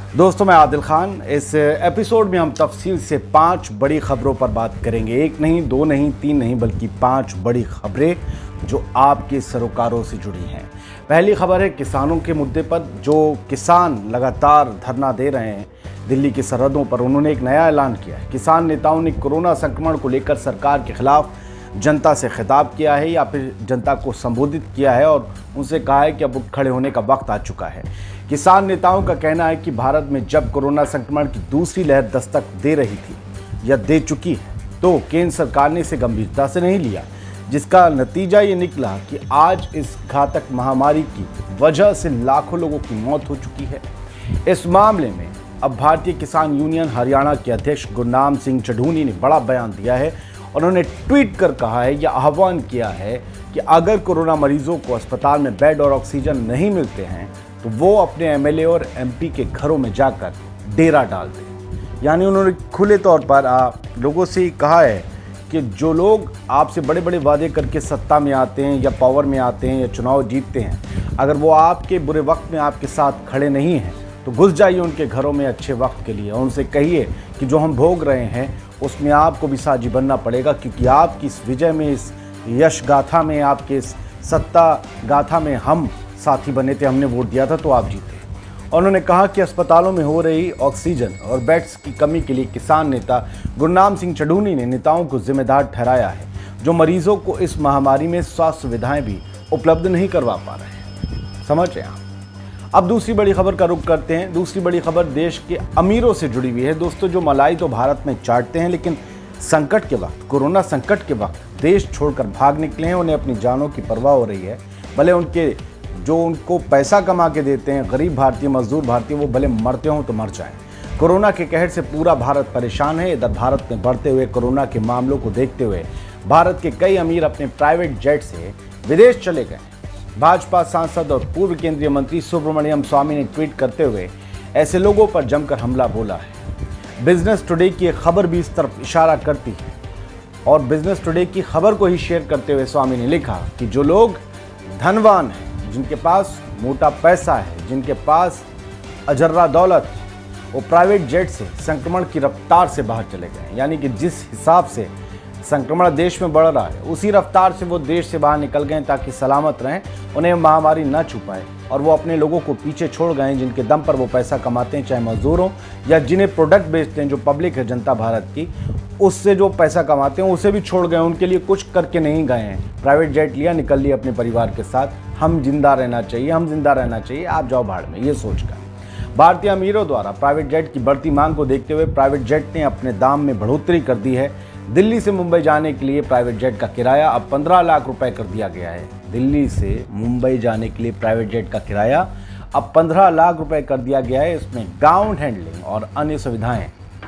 दोस्तों, मैं आदिल खान। इस एपिसोड में हम तफसील से 5 बड़ी खबरों पर बात करेंगे। एक नहीं, दो नहीं, तीन नहीं, बल्कि 5 बड़ी खबरें जो आपके सरोकारों से जुड़ी हैं। पहली खबर है किसानों के मुद्दे पर। जो किसान लगातार धरना दे रहे हैं दिल्ली की सरहदों पर, उन्होंने एक नया ऐलान किया है। किसान नेताओं ने कोरोना संक्रमण को लेकर सरकार के खिलाफ जनता से खिताब किया है या फिर जनता को संबोधित किया है और उनसे कहा है कि अब उठ खड़े होने का वक्त आ चुका है। किसान नेताओं का कहना है कि भारत में जब कोरोना संक्रमण की दूसरी लहर दस्तक दे रही थी या दे चुकी है, तो केंद्र सरकार ने इसे गंभीरता से नहीं लिया, जिसका नतीजा ये निकला कि आज इस घातक महामारी की वजह से लाखों लोगों की मौत हो चुकी है। इस मामले में अब भारतीय किसान यूनियन हरियाणा के अध्यक्ष गुरनाम सिंह चढ़ूनी ने बड़ा बयान दिया है। उन्होंने ट्वीट कर कहा है या आह्वान किया है कि अगर कोरोना मरीजों को अस्पताल में बेड और ऑक्सीजन नहीं मिलते हैं तो वो अपने एमएलए और एमपी के घरों में जाकर डेरा डाल दें। यानी उन्होंने खुले तौर पर लोगों से कहा है कि जो लोग आपसे बड़े बड़े वादे करके सत्ता में आते हैं या पावर में आते हैं या चुनाव जीतते हैं, अगर वो आपके बुरे वक्त में आपके साथ खड़े नहीं हैं तो घुस जाइए उनके घरों में अच्छे वक्त के लिए। उनसे कहिए कि जो हम भोग रहे हैं उसमें आपको भी साझी बनना पड़ेगा, क्योंकि आपकी इस विजय में, इस यश गाथा में, आपके इस सत्ता गाथा में हम साथी बने थे, हमने वोट दिया था तो आप जीते। उन्होंने कहा कि अस्पतालों में हो रही ऑक्सीजन और बेड्स की कमी के लिए किसान नेता गुरनाम सिंह चढ़ूनी ने नेताओं को जिम्मेदार ठहराया है, जो मरीजों को इस महामारी में स्वास्थ्य सुविधाएं भी उपलब्ध नहीं करवा पा रहे हैं। समझ रहे हैं आप? अब दूसरी बड़ी खबर का रुख करते हैं। दूसरी बड़ी खबर देश के अमीरों से जुड़ी हुई है। दोस्तों, जो मलाई तो भारत में चाटते हैं, लेकिन संकट के वक्त, कोरोना संकट के वक्त देश छोड़कर भाग निकले हैं, उन्हें अपनी जानों की परवाह हो रही है। भले उनके जो उनको पैसा कमा के देते हैं, गरीब भारतीय, मजदूर भारतीय, वो भले मरते हों तो मर जाएं। कोरोना के कहर से पूरा भारत परेशान है। इधर भारत में बढ़ते हुए कोरोना के मामलों को देखते हुए भारत के कई अमीर अपने प्राइवेट जेट से विदेश चले गए। भाजपा सांसद और पूर्व केंद्रीय मंत्री सुब्रमण्यम स्वामी ने ट्वीट करते हुए ऐसे लोगों पर जमकर हमला बोला है। बिजनेस टुडे की एक खबर भी इस तरफ इशारा करती है और बिजनेस टुडे की खबर को ही शेयर करते हुए स्वामी ने लिखा कि जो लोग धनवान हैं, जिनके पास मोटा पैसा है, जिनके पास अजर्रा दौलत है, वो प्राइवेट जेट से संक्रमण की रफ्तार से बाहर चले गए। यानी कि जिस हिसाब से संक्रमण देश में बढ़ रहा है, उसी रफ्तार से वो देश से बाहर निकल गए ताकि सलामत रहें, उन्हें महामारी न छुपाए, और वो अपने लोगों को पीछे छोड़ गए जिनके दम पर वो पैसा कमाते हैं, चाहे मजदूर हो या जिन्हें प्रोडक्ट बेचते हैं, जो पब्लिक है जनता भारत की, उससे जो पैसा कमाते हैं उसे भी छोड़ गए। उनके लिए कुछ करके नहीं गए हैं। प्राइवेट जेट लिया, निकल लिया अपने परिवार के साथ। हम जिंदा रहना चाहिए, हम जिंदा रहना चाहिए, आप जाओ भाड़ में, ये सोचकर भारतीय अमीरों द्वारा प्राइवेट जेट की बढ़ती मांग को देखते हुए प्राइवेट जेट ने अपने दाम में बढ़ोतरी कर दी है। दिल्ली से मुंबई जाने के लिए प्राइवेट जेट का किराया अब 15 लाख रुपए कर दिया गया है। दिल्ली से मुंबई जाने के लिए प्राइवेट जेट का किराया अब 15 लाख रुपए कर दिया गया है। इसमें ग्राउंड हैंडलिंग और अन्य सुविधाएं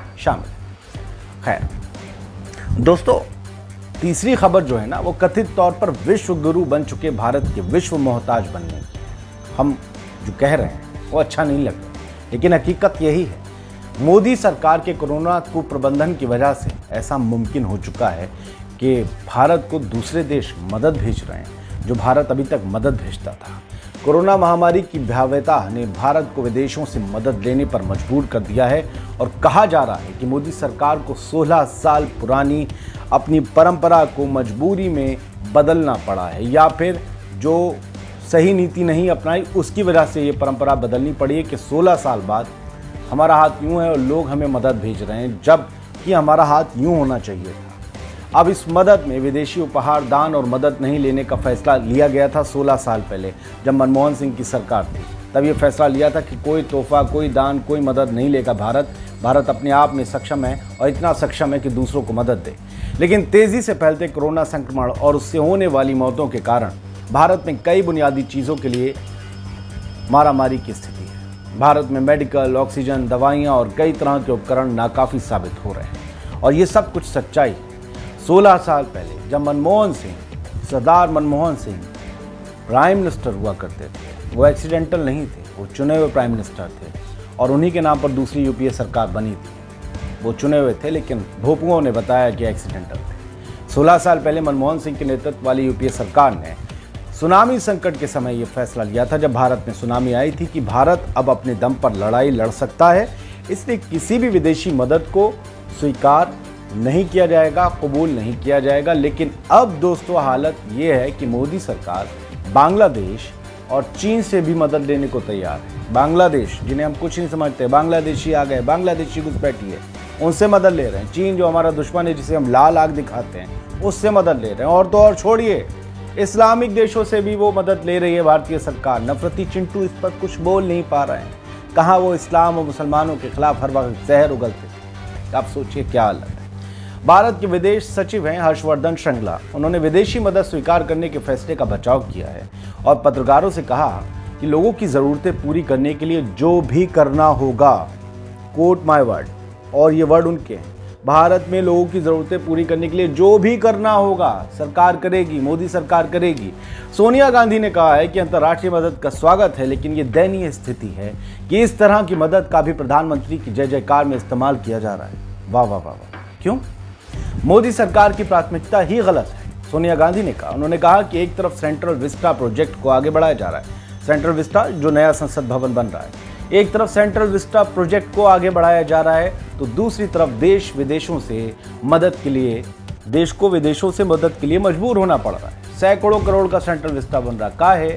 शामिल। खैर दोस्तों, तीसरी खबर जो है ना, वो कथित तौर पर विश्व गुरु बन चुके भारत के विश्व मोहताज बनने की। हम जो कह रहे हैं वो अच्छा नहीं लग रहा, लेकिन हकीकत यही है। मोदी सरकार के कोरोना कुप्रबंधन की वजह से ऐसा मुमकिन हो चुका है कि भारत को दूसरे देश मदद भेज रहे हैं, जो भारत अभी तक मदद भेजता था। कोरोना महामारी की भयावहता ने भारत को विदेशों से मदद लेने पर मजबूर कर दिया है और कहा जा रहा है कि मोदी सरकार को 16 साल पुरानी अपनी परंपरा को मजबूरी में बदलना पड़ा है, या फिर जो सही नीति नहीं अपनाई उसकी वजह से ये परंपरा बदलनी पड़ी है कि 16 साल बाद हमारा हाथ यूं है और लोग हमें मदद भेज रहे हैं, जबकि हमारा हाथ यूं होना चाहिए था। अब इस मदद में विदेशी उपहार, दान और मदद नहीं लेने का फैसला लिया गया था 16 साल पहले, जब मनमोहन सिंह की सरकार थी। तब ये फैसला लिया था कि कोई तोहफा, कोई दान, कोई मदद नहीं लेगा भारत अपने आप में सक्षम है और इतना सक्षम है कि दूसरों को मदद दे। लेकिन तेज़ी से फैलते कोरोना संक्रमण और उससे होने वाली मौतों के कारण भारत में कई बुनियादी चीज़ों के लिए मारामारी की स्थिति है। भारत में मेडिकल, ऑक्सीजन, दवाइयाँ और कई तरह के उपकरण नाकाफ़ी साबित हो रहे हैं, और ये सब कुछ सच्चाई है। 16 साल पहले जब मनमोहन सिंह, सरदार मनमोहन सिंह प्राइम मिनिस्टर हुआ करते थे, वो एक्सीडेंटल नहीं थे, वो चुने हुए प्राइम मिनिस्टर थे और उन्हीं के नाम पर दूसरी यूपीए सरकार बनी थी। वो चुने हुए थे, लेकिन भोपुओं ने बताया कि एक्सीडेंटल थे। 16 साल पहले मनमोहन सिंह के नेतृत्व वाली यूपीए सरकार ने सुनामी संकट के समय यह फैसला लिया था जब भारत में सुनामी आई थी कि भारत अब अपने दम पर लड़ाई लड़ सकता है, इसलिए किसी भी विदेशी मदद को स्वीकार नहीं किया जाएगा, कबूल नहीं किया जाएगा। लेकिन अब दोस्तों हालत ये है कि मोदी सरकार बांग्लादेश और चीन से भी मदद लेने को तैयार है। बांग्लादेश जिन्हें हम कुछ नहीं समझते, बांग्लादेशी आ गए, बांग्लादेशी घुसपैठी है, उनसे मदद ले रहे हैं। चीन जो हमारा दुश्मन है, जिसे हम लाल आग दिखाते हैं, उससे मदद ले रहे हैं। और तो और छोड़िए, इस्लामिक देशों से भी वो मदद ले रही है भारतीय सरकार। नफरती चिंटू इस पर कुछ बोल नहीं पा रहे हैं। कहाँ वो इस्लाम और मुसलमानों के खिलाफ हर वक्त जहर उगलते थे। आप सोचिए क्या हालत है। भारत के विदेश सचिव हैं हर्षवर्धन श्रृंगला। उन्होंने विदेशी मदद स्वीकार करने के फैसले का बचाव किया है और पत्रकारों से कहा कि लोगों की ज़रूरतें पूरी करने के लिए जो भी करना होगा, कोट माय वर्ड, और ये वर्ड उनके हैं, भारत में लोगों की ज़रूरतें पूरी करने के लिए जो भी करना होगा सरकार करेगी, मोदी सरकार करेगी। सोनिया गांधी ने कहा है कि अंतर्राष्ट्रीय मदद का स्वागत है, लेकिन ये दयनीय स्थिति है कि इस तरह की मदद का भी प्रधानमंत्री की जय जयकार में इस्तेमाल किया जा रहा है। वाह वाह वाह वाह। क्यों? मोदी सरकार की प्राथमिकता ही गलत है, सोनिया गांधी ने कहा। उन्होंने कहा कि एक तरफ सेंट्रल विस्टा प्रोजेक्ट को आगे बढ़ाया जा रहा है, सेंट्रल विस्टा जो नया संसद भवन बन रहा है, एक तरफ सेंट्रल विस्टा प्रोजेक्ट को आगे बढ़ाया जा रहा है, तो दूसरी तरफ देश विदेशों से मदद के लिए, देश को विदेशों से मदद के लिए मजबूर होना पड़ रहा है। सैकड़ों करोड़ का सेंट्रल विस्टा बन रहा का है,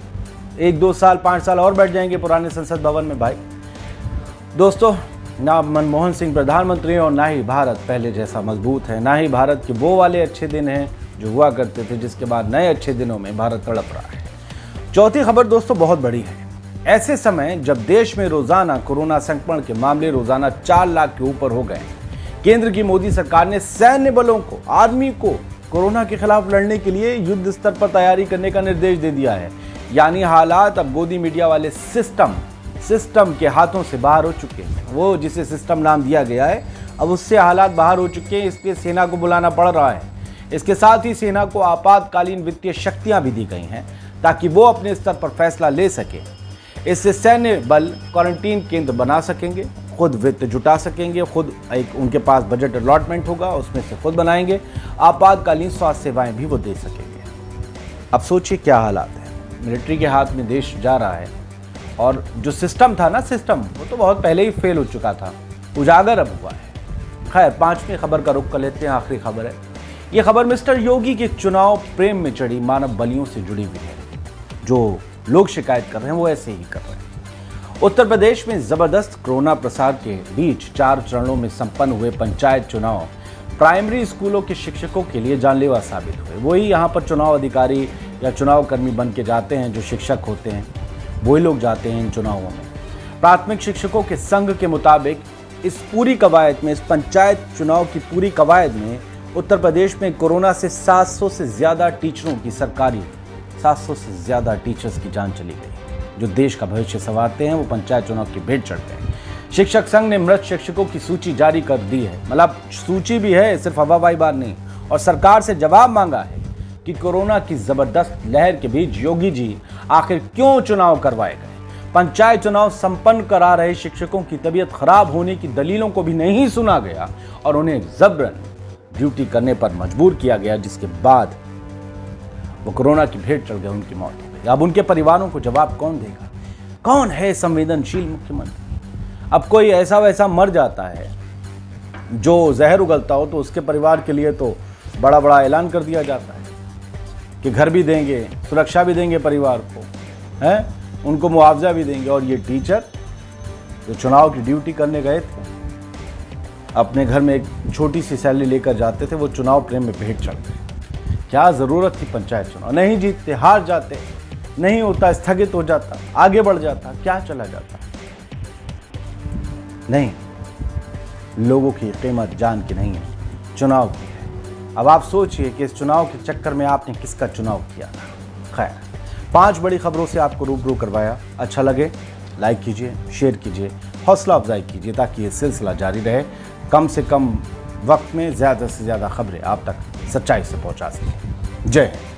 1-2 साल 5 साल और बैठ जाएंगे पुराने संसद भवन में भाई। दोस्तों, ना मनमोहन सिंह प्रधानमंत्री और ना ही भारत पहले जैसा मजबूत है, ना ही भारत के वो वाले अच्छे दिन हैं जो हुआ करते थे, जिसके बाद नए अच्छे दिनों में भारत तड़प रहा है। चौथी खबर दोस्तों बहुत बड़ी है। ऐसे समय जब देश में रोजाना कोरोना संक्रमण के मामले रोजाना 4 लाख के ऊपर हो गए, केंद्र की मोदी सरकार ने सैन्य बलों को, आर्मी को कोरोना के खिलाफ लड़ने के लिए युद्ध स्तर पर तैयारी करने का निर्देश दे दिया है। यानी हालात अब गोदी मीडिया वाले सिस्टम के हाथों से बाहर हो चुके हैं। वो जिसे सिस्टम नाम दिया गया है, अब उससे हालात बाहर हो चुके हैं। इसलिए सेना को बुलाना पड़ रहा है। इसके साथ ही सेना को आपातकालीन वित्तीय शक्तियां भी दी गई हैं ताकि वो अपने स्तर पर फैसला ले सके। इससे सैन्य बल क्वारंटीन केंद्र बना सकेंगे, खुद वित्त जुटा सकेंगे, खुद एक उनके पास बजट अलॉटमेंट होगा, उसमें से खुद बनाएंगे, आपातकालीन स्वास्थ्य सेवाएं भी वो दे सकेंगे। अब सोचिए क्या हालात है। मिलिट्री के हाथ में देश जा रहा है और जो सिस्टम था ना, वो तो बहुत पहले ही फेल हो चुका था, उजागर अब हुआ है। खैर, 5वीं खबर का रुख कर लेते हैं। आखिरी खबर है। ये खबर मिस्टर योगी के चुनाव प्रेम में चढ़ी मानव बलियों से जुड़ी हुई है। जो लोग शिकायत कर रहे हैं वो ऐसे ही कर रहे हैं। उत्तर प्रदेश में जबरदस्त कोरोना प्रसार के बीच 4 चरणों में संपन्न हुए पंचायत चुनाव प्राइमरी स्कूलों के शिक्षकों के लिए जानलेवा साबित हुए। वही यहाँ पर चुनाव अधिकारी या चुनाव कर्मी बन के जाते हैं, जो शिक्षक होते हैं, वही लोग जाते हैं इन चुनावों में। प्राथमिक शिक्षकों के संघ के मुताबिक इस पूरी कवायद में, इस पंचायत चुनाव की पूरी कवायद में उत्तर प्रदेश में कोरोना से 700 से ज़्यादा टीचरों की, सरकारी 700 से ज़्यादा टीचर्स की जान चली गई। जो देश का भविष्य संवारते हैं वो पंचायत चुनाव की भेंट चढ़ते हैं। शिक्षक संघ ने मृत शिक्षकों की सूची जारी कर दी है, मतलब सूची भी है, सिर्फ हवाबाजी बात नहीं, और सरकार से जवाब मांगा है कि कोरोना की जबरदस्त लहर के बीच योगी जी आखिर क्यों चुनाव करवाए गए। पंचायत चुनाव संपन्न करा रहे शिक्षकों की तबीयत खराब होने की दलीलों को भी नहीं सुना गया और उन्हें जबरन ड्यूटी करने पर मजबूर किया गया, जिसके बाद वो कोरोना की भेंट चढ़ गए, उनकी मौत हो गई। अब उनके परिवारों को जवाब कौन देगा? कौन है संवेदनशील मुख्यमंत्री? अब कोई ऐसा वैसा मर जाता है जो जहर उगलता हो तो उसके परिवार के लिए तो बड़ा बड़ा ऐलान कर दिया जाता है कि घर भी देंगे, सुरक्षा भी देंगे परिवार को, हैं, उनको मुआवजा भी देंगे। और ये टीचर जो चुनाव की ड्यूटी करने गए थे, अपने घर में एक छोटी सी सैलरी लेकर जाते थे, वो चुनाव प्रेम में भेंट चढ़ गए। क्या ज़रूरत थी पंचायत चुनाव? नहीं जीतते, हार जाते, नहीं होता, स्थगित हो जाता, आगे बढ़ जाता, क्या चला जाता? नहीं, लोगों की कीमत जान की नहीं है, चुनाव की है। अब आप सोचिए कि इस चुनाव के चक्कर में आपने किसका चुनाव किया था। खैर, 5 बड़ी खबरों से आपको रूबरू करवाया। अच्छा लगे लाइक कीजिए, शेयर कीजिए, हौसला अफजाई कीजिए ताकि ये सिलसिला जारी रहे। कम से कम वक्त में ज़्यादा से ज़्यादा खबरें आप तक सच्चाई से पहुंचा सकें। जय हिंद।